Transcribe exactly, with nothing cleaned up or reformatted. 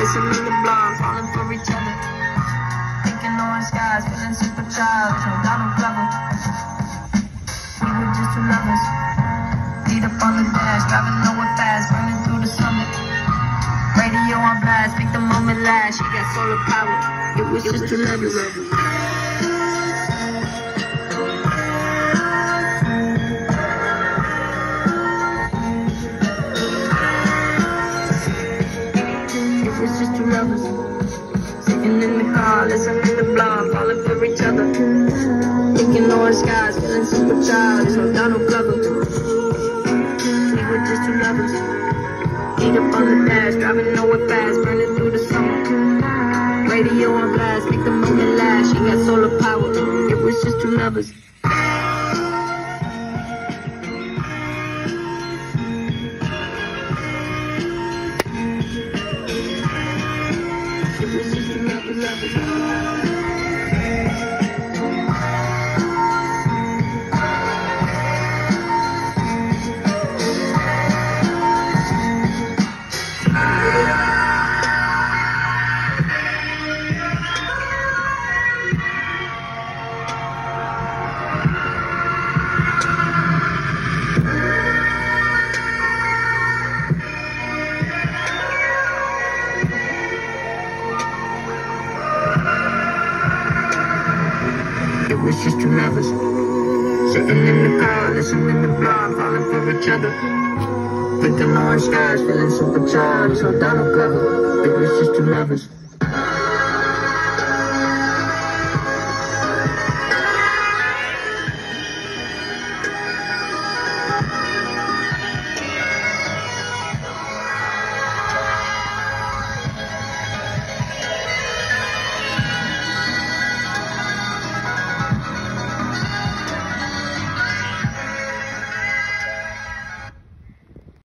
listening to blonde, falling for each other. Thinking orange skies, feeling super childish, no Donald Glover. We were just two lovers, feet up on the dash, driving nowhere fast, burning through the summit. Radio on blast, make the moment last. She got solar power. It was just two lovers. It was just two lovers. Sitting in the car, listening to blonde, falling for each other. Thinking orange skies, feeling super childish, no Donald Glover. We were just two lovers. Feet up on the dash, driving nowhere fast, burning through the summer. Radio on blast, make the moment last. She got solar power. It was just two lovers. It was just two lovers, lovers. It was just two lovers, sitting in the car, listening to blonde, falling for each other. Thinking orange skies, feeling super childish, no Donald Glover. It was just two lovers.